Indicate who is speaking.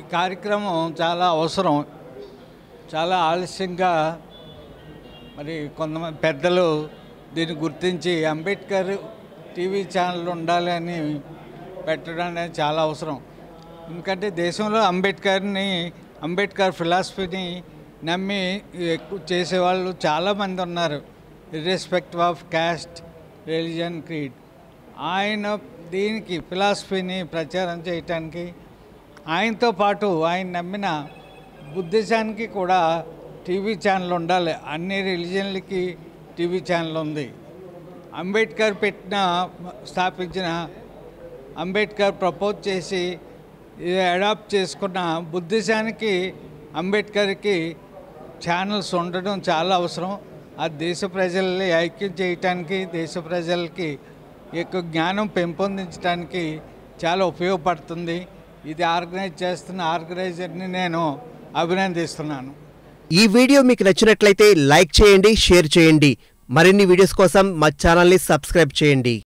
Speaker 1: కార్యక్రమం చాలా అవసరం. చాలా ఆలస్యంగా మరి కొంతమంది పెద్దలు దీన్ని గుర్తించి అంబేద్కర్ టీవీ ఛానల్ ఉండాలి అని పెట్టడం అనేది చాలా అవసరం. ఎందుకంటే దేశంలో అంబేద్కర్ ఫిలాసఫీని నమ్మి ఎక్కువ చేసేవాళ్ళు చాలామంది ఉన్నారు, irrespective of caste, religion, creed. ఆయన దీనికి ఫిలాసఫీని ప్రచారం చేయటానికి ఆయనతో పాటు ఆయన నమ్మిన బుద్ధిజానికి కూడా టీవీ ఛానల్ ఉండాలి. అన్ని రిలీజన్లకి టీవీ ఛానల్ ఉంది. అంబేద్కర్ స్థాపించిన అంబేద్కర్ ప్రపోజ్ చేసి అడాప్ట్ చేసుకున్న బుద్ధిజానికి అంబేద్కర్కి ఛానల్స్ ఉండడం చాలా అవసరం. ఆ దేశ ప్రజల్ని ఐక్యం చేయటానికి, దేశ ప్రజలకి ఎక్కువ జ్ఞానం పెంపొందించడానికి చాలా ఉపయోగపడుతుంది. ఇది ఆర్గనైజ్ చేస్తున్న ఆర్గనైజర్ని నేను అభినందిస్తున్నాను.
Speaker 2: ఈ వీడియో మీకు నచ్చినట్లయితే లైక్ చేయండి, షేర్ చేయండి. మరిన్ని వీడియోస్ కోసం మా ఛానల్ని సబ్స్క్రైబ్ చేయండి.